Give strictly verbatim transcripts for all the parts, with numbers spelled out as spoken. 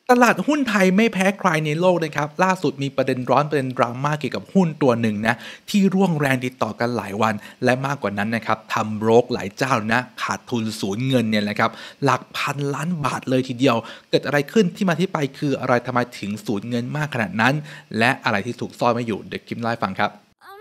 ตลาดหุ้นไทยไม่แพ้ใครในโลกนะครับล่าสุดมีประเด็นร้อนประเด็นดราม่าเกี่ยวกับหุ้นตัวหนึ่งนะที่ร่วงแรงติดต่อกันหลายวันและมากกว่านั้นนะครับทำโบรกหลายเจ้านะขาดทุนสูญเงินเนี่ยแหละครับหลักพันล้านบาทเลยทีเดียวเกิดอะไรขึ้นที่มาที่ไปคืออะไรทำไมถึงสูญเงินมากขนาดนั้นและอะไรที่ถูกซ่อนไว้อยู่เดี๋ยวคิมไล่ฟังครับ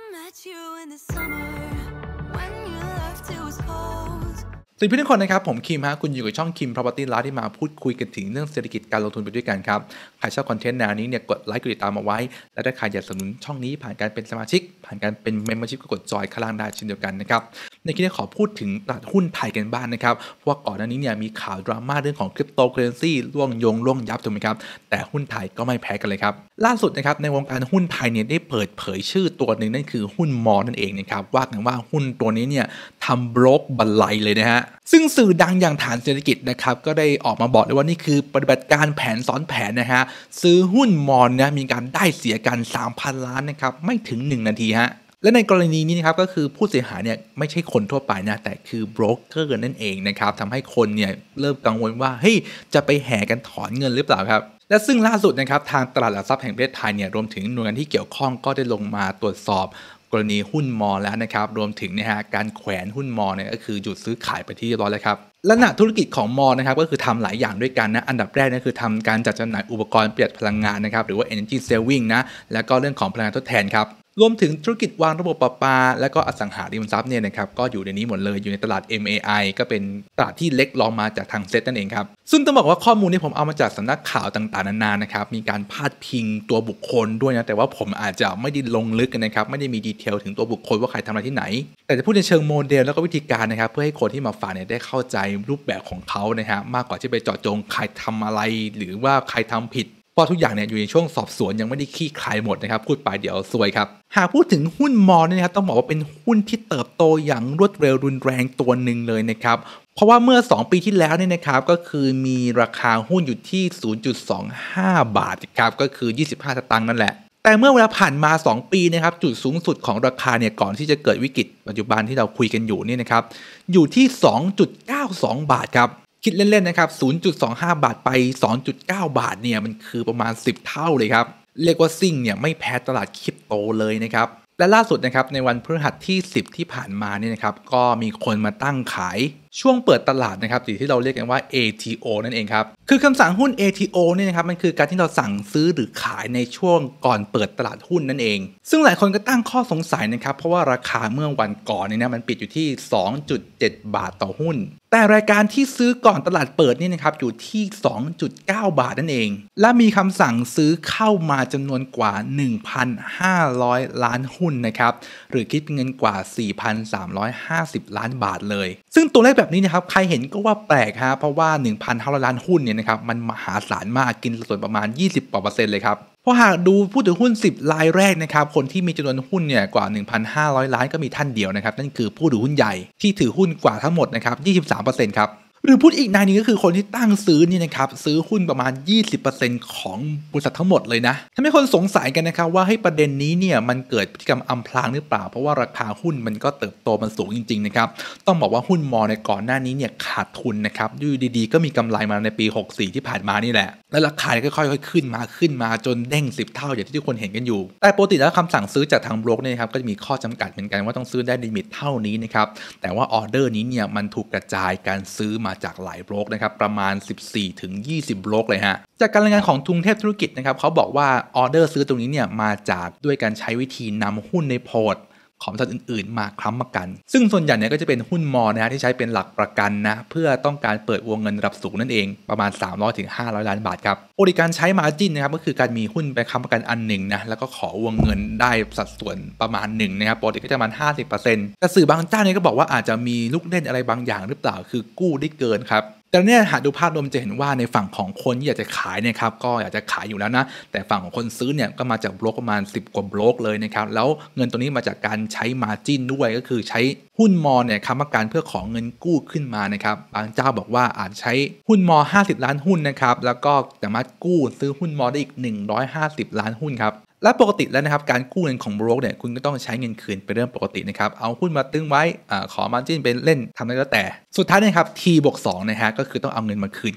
สวัสดีทุกคนนะครับผมคิมฮะคุณอยู่กับช่องคิม Property Life ที่มาพูดคุยกันถึงเรื่องเศรษฐกิจการลงทุนไปด้วยกันครับใครชอบคอนเทนต์แนวนี้เนี่ยกดไลค์กดติดตามมาไว้และถ้าใครอยากสนับสนุนช่องนี้ผ่านการเป็นสมาชิกผ่านการเป็น Membership ก็กดจอยข้างล่างได้เช่นเดียวกันนะครับในคลิปนี้ขอพูดถึงตลาดหุ้นไทยกันบ้าง น, นะครับเพราะว่าก่อนหน้านี้เนี่ยมีข่าวดราม่าเรื่องของคริปโตเคอเรนซีล่วงยงล่วงยับถูกไหมครับแต่หุ้นไทยก็ไม่แพ้กันเลยครับล่าสุดนะครับในวงการหุ้นไทยเนี่ยได้เปิดเผยชื่อตัวหนึ่งนั่นคือหุ้นมอนั่นเองนะครับว่ากันว่าหุ้นตัวนี้เนี่ยทำโบรกบันไลเลยนะฮะซึ่งสื่อดังอย่างฐานเศรษฐกิจนะครับก็ได้ออกมาบอกเลยว่านี่คือปฏิบัติการแผนซ้อนแผนนะฮะซื้อหุ้นมอนนะมีการได้เสียกัน สามพัน ล้านนะครับไม่ถึงหนึ่งนาทีฮะและในกรณีนี้นะครับก็คือผู้เสียหายเนี่ยไม่ใช่คนทั่วไปนะแต่คือโบรกเกอร์นั่นเองนะครับทำให้คนเนี่ยเริ่มกังวลว่าเฮ้ยจะไปแห่กันถอนเงินหรือเปล่าครับและซึ่งล่าสุดนะครับทางตลาดหลักทรัพย์แห่งประเทศไทยเนี่ยรวมถึงหน่วยงานที่เกี่ยวข้องก็ได้ลงมาตรวจสอบกรณีหุ้นมอแล้วนะครับรวมถึงนะฮะการแขวนหุ้นมอเนี่ยก็คือหยุดซื้อขายไปที่เรียบร้อยแล้วครับลักษณะธุรกิจของมอนะครับก็คือทำหลายอย่างด้วยกันนะอันดับแรกนะคือทำการจัดจำหน่ายอุปกรณ์ประหยัดพลังงานนะครับหรือว่า energy saving นะแล้วก็เรื่องของพลังงานทดแทนครับรวมถึงธุรกิจวางระบบประปาและก็อสังหาริมทรัพย์เนี่ยนะครับก็อยู่ในนี้หมดเลยอยู่ในตลาด เอ็ม เอ ไอ ก็เป็นตลาดที่เล็กรองมาจากทางเซ็ตนั่นเองครับซึ่งต้องบอกว่าข้อมูลที่ผมเอามาจากสำนักข่าวต่างๆนานานะครับมีการพาดพิงตัวบุคคลด้วยนะแต่ว่าผมอาจจะไม่ได้ลงลึกกันนะครับไม่ได้มีดีเทลถึงตัวบุคคลว่าใครทำอะไรที่ไหนแต่จะพูดในเชิงโมเดลแล้วก็วิธีการนะครับเพื่อให้คนที่มาฟังเนี่ยได้เข้าใจรูปแบบของเขานะฮะมากกว่าที่ไปเจาะจงใครทำอะไรหรือว่าใครทำผิดเพราะทุกอย่างเนี่ยอยู่ในช่วงสอบสวนยังไม่ได้คลี่คลายหมดนะครับพูดไปเดี๋ยวซวยครับหากพูดถึงหุ้นมอลเนี่ยนะครับต้องบอกว่าเป็นหุ้นที่เติบโตอย่างรวดเร็วรุนแรงตัวหนึ่งเลยนะครับเพราะว่าเมื่อสองปีที่แล้วเนี่ยนะครับก็คือมีราคาหุ้นอยู่ที่ ศูนย์จุดสองห้า บาทครับก็คือยี่สิบห้าสตางค์นั่นแหละแต่เมื่อเวลาผ่านมาสองปีนะครับจุดสูงสุดของราคาเนี่ยก่อนที่จะเกิดวิกฤตปัจจุบันที่เราคุยกันอยู่นี่นะครับอยู่ที่ สองจุดเก้าสอง บาทครับคิดเล่นๆนะครับ ศูนย์จุดสองห้า บาทไป สองจุดเก้า บาทเนี่ยมันคือประมาณสิบเท่าเลยครับเรียกว่าซิ่งเนี่ยไม่แพ้ตลาดคริปโตเลยนะครับและล่าสุดนะครับในวันพฤหัสที่สิบที่ผ่านมาเนี่ยนะครับก็มีคนมาตั้งขายช่วงเปิดตลาดนะครับที่เราเรียกกันว่า เอ ที โอ นั่นเองครับคือคำสั่งหุ้น เอ ที โอ เนี่ยนะครับมันคือการที่เราสั่งซื้อหรือขายในช่วงก่อนเปิดตลาดหุ้นนั่นเองซึ่งหลายคนก็ตั้งข้อสงสัยนะครับเพราะว่าราคาเมื่อวันก่อนเนี่ยนะมันปิดอยู่ที่ สองจุดเจ็ด บาทต่อหุ้นแต่รายการที่ซื้อก่อนตลาดเปิดนี่นะครับอยู่ที่ สองจุดเก้า บาทนั่นเองและมีคำสั่งซื้อเข้ามาจำนวนกว่า หนึ่งพันห้าร้อย ล้านหุ้นนะครับหรือคิดเป็นเงินกว่า สี่พันสามร้อยห้าสิบ ล้านบาทเลยซึ่งตัวเลขแบบนี้นะครับใครเห็นก็ว่าแปลกฮะเพราะว่า หนึ่งพันห้าร้อย ล้านหุ้นเนี่ยนะครับมันมหาศาลมากกินส่วนประมาณยี่สิบกว่าเปอร์เซ็นต์เลยครับเพราะหากดูผู้ถือหุ้นสิบรายแรกนะครับคนที่มีจำนวนหุ้นเนี่ยกว่า หนึ่งพันห้าร้อย ล้านก็มีท่านเดียวนะครับนั่นคือผู้ถือหุ้นใหญ่ที่ถือหุ้นกว่าทั้งหมดนะครับ ยี่สิบสามเปอร์เซ็นต์ ครับหรือพูดอีกในนึงก็คือคนที่ตั้งซื้อนี่นะครับซื้อหุ้นประมาณ ยี่สิบเปอร์เซ็นต์ ของบริษัททั้งหมดเลยนะทำให้คนสงสัยกันนะครับว่าให้ประเด็นนี้เนี่ยมันเกิดพฤติกรรมอำพรางหรือเปล่าเพราะว่าราคาหุ้นมันก็เติบโตมันสูงจริงๆนะครับต้องบอกว่าหุ้นมอในก่อนหน้านี้เนี่ยขาดทุนนะครับอยู่ดีๆก็มีกำไรมาในปีหกสิบสี่ที่ผ่านมานี่แหละและราคาก็ค่อยๆขึ้นมาขึ้นมาจนเด้งสิบเท่าอย่างที่ทุกคนเห็นกันอยู่แต่ปกติแล้วคำสั่งซื้อจากทางโบรกเนี่ยครับก็จะมีข้อจำกัดเหมือนกันว่าต้องซื้อได้ลิมิตเท่านี้นะครับแต่ว่าออเดอร์นี้เนี่ยมันถูกกระจายการซื้อมาจากหลายโบรกนะครับประมาณ สิบสี่ถึงยี่สิบ บล็อกเลยฮะจากการรายงานของทุงเทพธุรกิจนะครับเขาบอกว่าออเดอร์ซื้อตรงนี้เนี่ยมาจากด้วยการใช้วิธีนำหุ้นในพอร์ตของบริษัทอื่นๆมาค้ำประกันซึ่งส่วนใหญ่เนี่ยก็จะเป็นหุ้นมอนะฮะที่ใช้เป็นหลักประกันนะเพื่อต้องการเปิดวงเงินระดับสูงนั่นเองประมาณสามร้อยถึงห้าร้อยล้านบาทครับบริการใช้ margin นะครับก็คือการมีหุ้นไปค้ำประกันอันหนึ่งนะแล้วก็ขอวงเงินได้สัดส่วนประมาณหนึ่งนะครับปกติก็จะประมาณ ห้าสิบเปอร์เซ็นต์ แต่สื่อบางเจ้าเนี่ยก็บอกว่าอาจจะมีลูกเล่นอะไรบางอย่างหรือเปล่าคือกู้ได้เกินครับแต่เนี่ยหากดูภาพรวมจะเห็นว่าในฝั่งของคนที่อยากจะขายเนี่ยครับก็อยากจะขายอยู่แล้วนะแต่ฝั่งของคนซื้อเนี่ยก็มาจากบล็อกประมาณสิบกว่าบล็อกเลยนะครับแล้วเงินตัวนี้มาจากการใช้ margin ด้วยก็คือใช้หุ้นมอเนี่ยค้ำประกันเพื่อของเงินกู้ขึ้นมานะครับบางเจ้าบอกว่าอาจใช้หุ้นมอห้าสิบล้านหุ้นนะครับแล้วก็สามารถกู้ซื้อหุ้นมอได้อีกหนึ่งร้อยห้าสิบล้านหุ้นครับและปกติแล้วนะครับการกู้เงินของโบรกเนี่ยคุณก็ต้องใช้เงินคืนเป็นเรื่องปกตินะครับเอาหุ้นมาตึงไว้อขอ margin เป็นเล่นทำได้แล้วแต่สุดท้ายนะครับ T บวกสองนะฮะก็คือต้องเอาเงินมาคืนครับ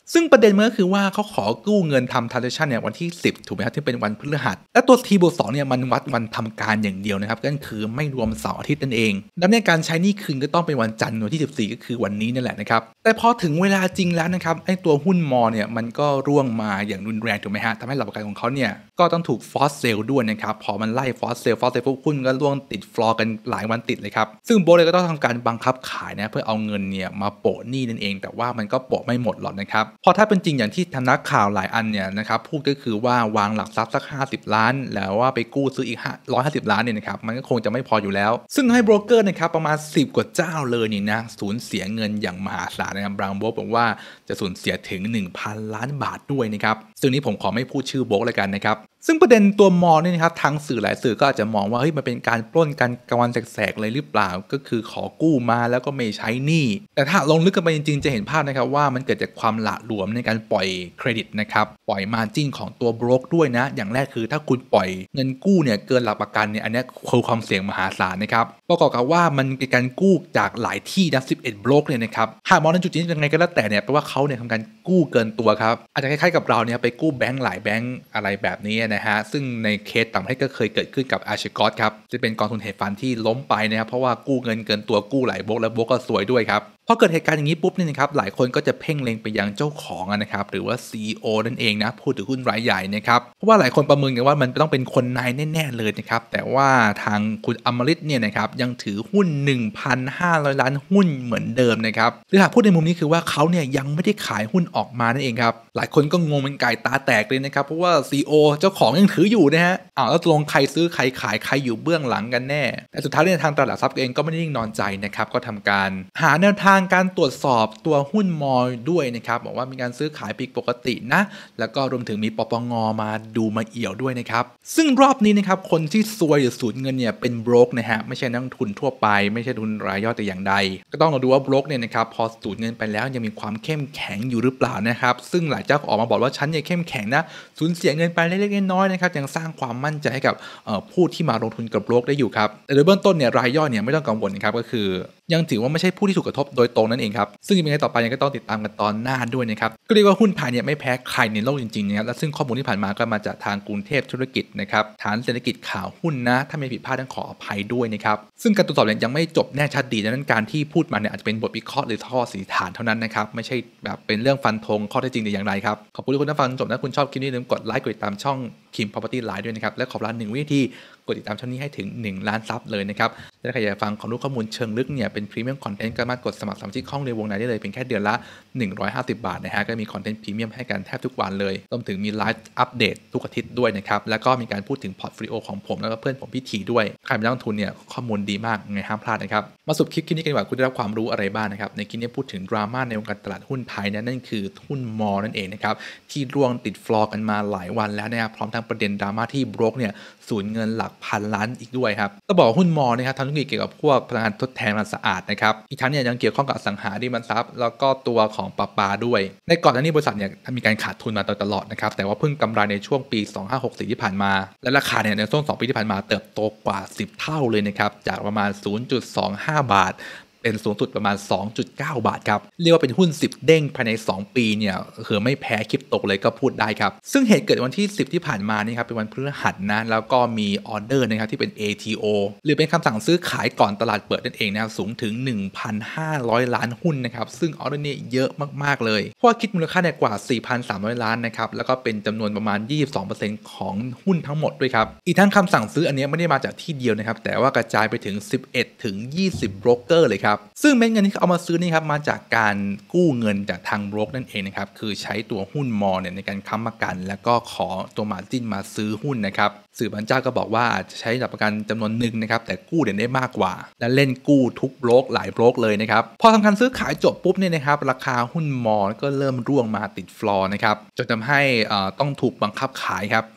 ซึ่งประเด็นมันก็คือว่าเขาขอกู้เงินทำ transaction เนี่ยวันที่สิบถูกไหมครับที่เป็นวันพฤหัสและตัว ที บวก สองเนี่ยมันวัดวันทำการอย่างเดียวนะครับก็คือไม่รวมเสาร์อาทิตย์นั่นเองดังนั้นการใช้หนี้คืนก็ต้องเป็นวันจันทร์วันที่สิบสี่ก็คือวันนี้นั่นแหละนะครับแต่พอถึงเวลาจริงแล้วนะครับไอ้ตัวหุ้นมอเนี่ยมันก็ร่วงมาอย่างรุนแรงถูกไหมฮะทำให้หลักประกันของเขาเนี่ยก็ต้องถูกฟอสเซลด้วยนะครับพอมันไล่ฟอสเซลฟอสเซลปุ๊บหุ้นก็ร่วงติดฟลอร์กันหลายวันติดเลยครับซึ่งโบรกเลยก็ต้องทำการบังคับขายนะเพื่อเอาเงินเนี่ยมาโปะหนี้นั่นเองแต่ว่ามันก็โปะไม่หมดหรอกนะครับพอถ้าเป็นจริงอย่างที่ทำนักข่าวหลายอันเนี่ยนะครับพูดก็คือว่าวางหลักทรัพย์สักห้าสิบล้านแล้วว่าไปกู้ซื้ออีกหนึ่งร้อยห้าสิบล้านเนี่ยนะครับมันก็คงจะไม่พออยู่แล้วซึ่งให้โบรกเกอร์นะครับประมาณสิบกว่าเจ้าเลยนี่นะสูญเสียเงินอย่างมหาศาลนะครับบราวน์โบรกบอกว่าจะสูญเสียถึง หนึ่งพัน ล้านบาทด้วยนะครับซึ่งนี้ผมขอไม่พูดชื่อโบรกเลยกันนะครับซึ่งประเด็นตัวมอเนี่ยนะครับทางสื่อหลายสื่อก็อาจจะมองว่าเฮ้ยมันเป็นการปล้นกันกลางวันแสกๆเลยหรือเปล่าก็คือขอกู้มาแล้วก็ไม่ใช้หนี้แต่ถ้าลงลึกกันไปจริงๆจะเห็นภาพนะครับว่ามันเกิดจากความหละหลวมในการปล่อยเครดิตนะครับปล่อยมาร์จิ้นของตัวโบรกด้วยนะอย่างแรกคือถ้าคุณปล่อยเงินกู้เนี่ยเกินหลักประกันเนี่ยอันนี้คือความเสี่ยงมหาศาลนะครับประกอบกับว่ามันเป็นการกู้จากหลายที่นะสิบเอ็ดโบรกเลยนะครับหากมองในจุดนี้ยังไงก็แล้วแต่เนี่ยแปลว่าเขาเนี่ยทำการกู้เกินตัวครับอาจจะคล้ายๆกับเราเนี่ยไปกู้แบงก์หลายแบงก์อะไรแบบนี้นะฮะซึ่งในเคสต่างประเทศก็เคยเกิดขึ้นกับอาร์ชิกอสครับจะเป็นกองทุนเฮดฟันที่ล้มไปนะครับเพราะว่ากู้เงินเกินตัวกู้หลายโบรกแล้วโบรกก็ซวยด้วยครับพอเกิดเหตุการณ์อย่างนี้ปุ๊บเนี่ยนะครับหลายคนก็จะเพ่งเล็งไปยังเจ้าของนะครับหรือว่า ซี อี โอ นั่นเองนะผู้ถือหุ้นรายใหญ่นะครับเพราะว่าหลายคนประเมินกันว่ามันต้องเป็นคนนายแน่ๆเลยนะครับแต่ว่าทางคุณอมฤตเนี่ยนะครับยังถือหุ้น หนึ่งพันห้าร้อย ล้านหุ้นเหมือนเดิมนะครับหรือหากพูดในมุมนี้คือว่าเขาเนี่ยยังไม่ได้ขายหุ้นออกมานั่นเองครับหลายคนก็งงเป็นไก่ตาแตกเลยนะครับเพราะว่า ซี อี โอ เจ้าของยังถืออยู่นะฮะอ้าวแล้วลงใครซื้อใครขายใครอยู่เบื้องหลังกันแน่แต่สุดท้ายเนี่ยทางตลาดหลักทรัพย์เองก็ไม่ได้นิ่งนอนใจนะครับก็ทำการหาแนวทางการตรวจสอบตัวหุ้นมอด้วยนะครับบอกว่ามีการซื้อขายผิดปกตินะแล้วก็รวมถึงมีปปงมาดูมาเอี่ยวด้วยนะครับซึ่งรอบนี้นะครับคนที่ซวยหรือสูญเงินเนี่ยเป็นโบรกนะฮะไม่ใช่นักทุนทั่วไปไม่ใช่ทุนรายย่อยแต่อย่างใดก็ต้องมาดูว่าโบรกเนี่ยนะครับพอสูญเงินไปแล้วยังมีความเข้มแข็งอยู่หรือเปล่านะครับซึ่งหลายเจ้าออกมาบอกว่าฉันเนี่ยเข้มแข็งนะสูญเสียเงินไปเล็กๆน้อยๆนะครับยังสร้างความมั่นใจให้กับผู้ที่มาลงทุนกับโบรกได้อยู่ครับแต่โดยเบื้องต้นเนี่ยรายย่อยเนี่ยไม่ต้องกังวลนะครับก็คือยังถือว่าไม่ใช่ผู้ที่ถูกกระทบโดยตรงนั่นเองครับซึ่งยังไงต่อไปยังก็ต้องติดตามกันตอนหน้าด้วยนะครับก็เรียกว่าหุ้นไทยเนี่ยไม่แพ้ใครในโลกจริงๆนะครับและซึ่งข้อมูลที่ผ่านมาก็มาจากทางกรุงเทพธุรกิจนะครับฐานเศรษฐกิจข่าวหุ้นนะถ้ามีผิดพลาดต้องขออภัยด้วยนะครับซึ่งการตรวจสอบเนี่ยยังไม่จบแน่ชัดดีดังนั้นการที่พูดมาเนี่ยอาจจะเป็นบทวิเคราะห์หรือข้อสันนิษฐานเท่านั้นนะครับไม่ใช่แบบเป็นเรื่องฟันธงข้อเท็จจริงแต่อย่างไรครับขอบคุณทุกคนที่ฟังจบนะคุณชอบคลิปนี้อย่าลืมกดไลค์กดติดตามช่อง Kim Property Live ด้วยนะครับและขอร้านหนึ่งวิธีกดติดตามช่องนี้ให้ถึงหนึ่งล้านซับเลยนะครับถ้าใครอยากฟังความรู้ข้อมูลเชิงลึกเนี่ยเป็นพรีเมียมคอนเทนต์ก็สามารถกดสมัครสมาชิกห้องในวงในได้เลยเพียงแค่เดือนละหนึ่งร้อยห้าสิบบาทนะฮะก็มีคอนเทนต์พรีเมียมให้กันแทบทุกวันเลยรวมถึงมีไลฟ์อัปเดตทุกอาทิตย์ด้วยนะครับแล้วก็มีการพูดถึงพอร์ตโฟลิโอของผมแล้วก็เพื่อนผมพี่ทีด้วยใครเป็นนักลงทุนเนี่ยข้อมูลดีมากไงห้ามพลาดนะครับมาสรุปคลิปนี้กันดีกว่าคุณได้รับความรู้อะไรบ้างนะครับในคลิปนี้พูดถึงดราม่าในวงการตลาดหุ้นไทยนั่นคือหุ้นมอนั่นเองนะครับที่ร่วงติดฟลอร์กันมาหลายวันแล้วนะครับพร้อมทั้งประเด็นดราม่าที่โบรกเนี่ยสูญเงินหลักพันล้านอีกด้วยครับต้องบอกหุ้นมอนะครับทำธุรกิจเกี่ยวกับพวกพลังงานทดแทนพลังสะอาดนะครับอีกทั้งเนี่ยยังเกี่ยวข้องกับอสังหาริมทรัพย์แล้วก็ตัวของปลาปาด้วยในก่อนหน้านี้บริษัทเนี่ยมีการขาดทุนมาโดยตลอดนะครับแต่ว่าเพิ่งกำไรในช่วงปีสองพันห้าร้อยหกสิบสี่ที่ผ่านมาและราคาเนี่ยในช่วงสองปีที่ผ่านมาเติบโตกว่าสิบเท่าเลยนะครับจากประมาณ ศูนย์จุดสองห้า บาทเป็นสูงสุดประมาณ สองจุดเก้า บาทครับเรียกว่าเป็นหุ้นสิบเด้งภายในสองปีเนี่ยเหือไม่แพ้คริปโตเลยก็พูดได้ครับซึ่งเหตุเกิดวันที่สิบที่ผ่านมานี่ครับเป็นวันพฤหัสนะแล้วก็มีออเดอร์นะครับที่เป็น เอ ที โอ หรือเป็นคำสั่งซื้อขายก่อนตลาดเปิดนั่นเองนะครับสูงถึง หนึ่งพันห้าร้อย ล้านหุ้นนะครับซึ่งออเดอร์เนี่ยเยอะมากๆเลยเพราะว่าคิดมูลค่าเนี่ยกว่า สี่พันสามร้อย ล้านนะครับแล้วก็เป็นจำนวนประมาณ ยี่สิบสองเปอร์เซ็นต์ ของหุ้นทั้งหมดด้วยครับอีกทั้งคำสั่งซื้ออันนี้ไม่ได้มาจากที่เดียวนะครับแต่ว่ากระจายไปถึงสิบเอ็ดถึงยี่สิบโบรกเกอร์เลยครับซึ่งเม็ดเงินที่เอามาซื้อนี่ครับมาจากการกู้เงินจากทางโบรกนั่นเองนะครับคือใช้ตัวหุ้นมอเนี่ยในการค้ำประกันแล้วก็ขอตัวมาร์จิ้นมาซื้อหุ้นนะครับสื่อบางเจ้าก็บอกว่าอาจจะใช้หลักประกันจำนวนหนึ่งนะครับแต่กู้เด่นได้มากกว่าและเล่นกู้ทุกโบรกหลายโบรกเลยนะครับพอทำการซื้อขายจบปุ๊บเนี่ยนะครับราคาหุ้นมอก็เริ่มร่วงมาติดฟลอร์นะครับจนทำให้ต้องถูกบังคับขายครับ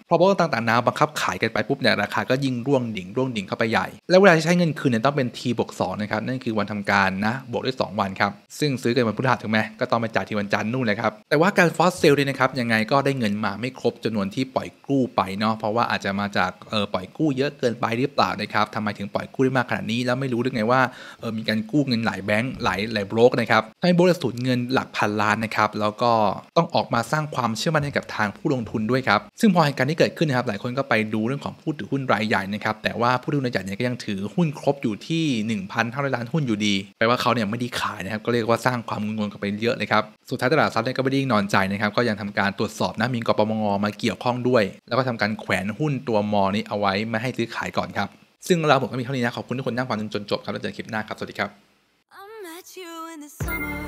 พอโบรกเกอร์ต่างๆนานาบังคับขายกันไปปุ๊บเนี่ยราคาก็ยิ่งร่วงดิ่งร่วงดิ่งเข้าไปใหญ่แล้วเวลาที่ใช้เงินคืนเนี่ยต้องเป็น ที บวก สองนะครับนั่นคือวันทำการนะบวกด้วยสองวันครับซึ่งซื้อกันวันพฤหัสถูกไหมก็ต้องไปจ่ายที่วันจันทร์นู่นเลยครับแต่ว่าการฟอสเซลเนี่ยนะครับยังไงก็ได้เงินมาไม่ครบจำนวนที่ปล่อยกู้ไปเนาะเพราะว่าอาจจะมาจากเออปล่อยกู้เยอะเกินไปหรือเปล่านะครับทำไมถึงปล่อยกู้ได้มากขนาดนี้แล้วไม่รู้ได้ไงว่าเออมีการกู้เงินหลายแบงก์หลายหลายโบรกนะครับทำให้โบรกสูญเงินหลักพันล้านนะครับแล้วก็ต้องออกมาสร้างความเชื่อมั่นให้กับทางผู้ลงทุนด้วยครับซึ่งพอเหตุการณ์ที่เกิดขึ้นนะครับหลายคนก็ไปดูเรื่องของผู้ถือหุ้นรายใหญ่นะครับแต่ว่าผู้ถือหุ้นรายใหญ่เนี่ยก็ยังถือหุ้นครบอยู่ที่ หนึ่งพันห้าร้อย ล้านหุ้นอยู่ดีแปลว่าเขาเนี่ยไม่ได้ขายนะครับก็เรียกว่าสร้างความงงๆกันไปเยอะเลยครับสุดท้ายตลาดทรัพย์เนี่ยก็ไม่ได้นอนใจนะครับก็ยังทำการตรวจสอบนะมีกปปงมาเกี่ยวข้องด้วยแล้วก็ทำการแขวนหุ้นตัวมอนี้เอาไว้ไม่ให้ซื้อขายก่อนครับซึ่งเราผมก็มีเท่านี้นะขอบคุณทุกคนนั่งฟังจนจบครับแล้วเจอกันคลิปหน้าครับสวัสดีครับ